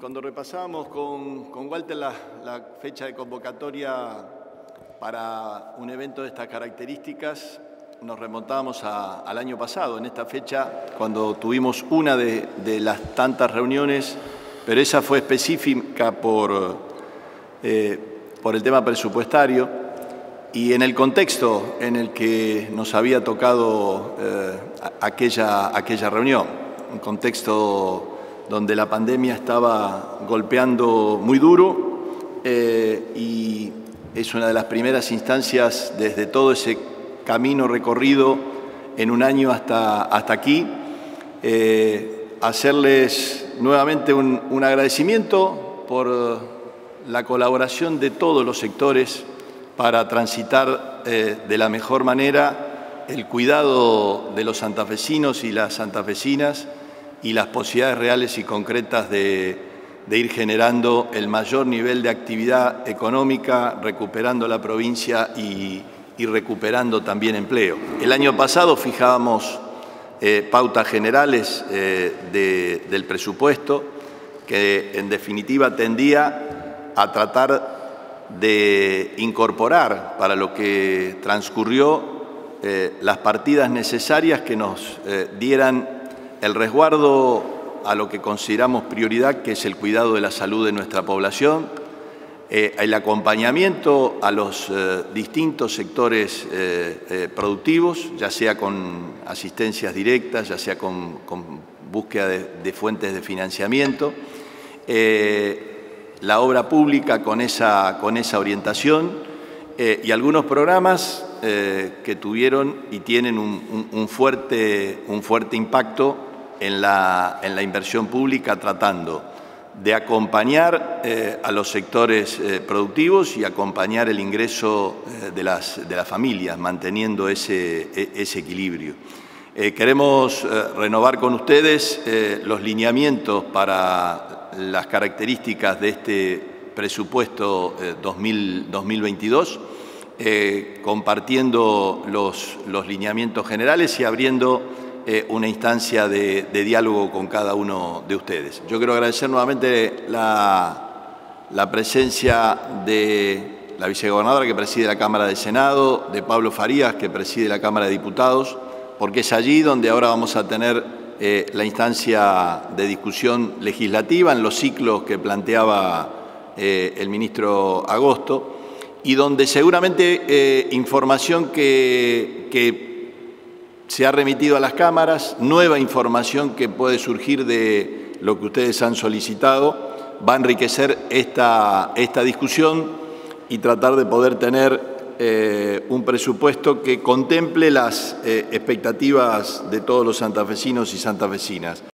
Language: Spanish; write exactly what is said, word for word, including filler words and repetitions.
Cuando repasábamos con, con Walter la, la fecha de convocatoria para un evento de estas características, nos remontábamos a, al año pasado, en esta fecha, cuando tuvimos una de, de las tantas reuniones, pero esa fue específica por, eh, por el tema presupuestario y en el contexto en el que nos había tocado eh, aquella, aquella reunión, un contexto donde la pandemia estaba golpeando muy duro eh, y es una de las primeras instancias desde todo ese camino recorrido en un año hasta, hasta aquí. Eh, hacerles nuevamente un, un agradecimiento por la colaboración de todos los sectores para transitar eh, de la mejor manera el cuidado de los santafesinos y las santafesinas y las posibilidades reales y concretas de, de ir generando el mayor nivel de actividad económica, recuperando la provincia y, y recuperando también empleo. El año pasado fijábamos eh, pautas generales eh, de, del presupuesto que en definitiva tendía a tratar de incorporar para lo que transcurrió eh, las partidas necesarias que nos eh, dieran el resguardo a lo que consideramos prioridad, que es el cuidado de la salud de nuestra población, eh, el acompañamiento a los eh, distintos sectores eh, eh, productivos, ya sea con asistencias directas, ya sea con, con búsqueda de, de fuentes de financiamiento, eh, la obra pública con esa, con esa orientación eh, y algunos programas eh, que tuvieron y tienen un, un, un, fuerte, un fuerte impacto En la, en la inversión pública, tratando de acompañar eh, a los sectores eh, productivos y acompañar el ingreso eh, de, las, de las familias, manteniendo ese, ese equilibrio. Eh, queremos eh, renovar con ustedes eh, los lineamientos para las características de este presupuesto eh, dos mil veintidós, eh, compartiendo los, los lineamientos generales y abriendo Eh, una instancia de, de diálogo con cada uno de ustedes. Yo quiero agradecer nuevamente la, la presencia de la vicegobernadora que preside la Cámara de Senado, de Pablo Farías que preside la Cámara de Diputados, porque es allí donde ahora vamos a tener eh, la instancia de discusión legislativa en los ciclos que planteaba eh, el ministro Agosto y donde seguramente eh, información que, que se ha remitido a las cámaras, nueva información que puede surgir de lo que ustedes han solicitado, va a enriquecer esta, esta discusión y tratar de poder tener eh, un presupuesto que contemple las eh, expectativas de todos los santafesinos y santafesinas.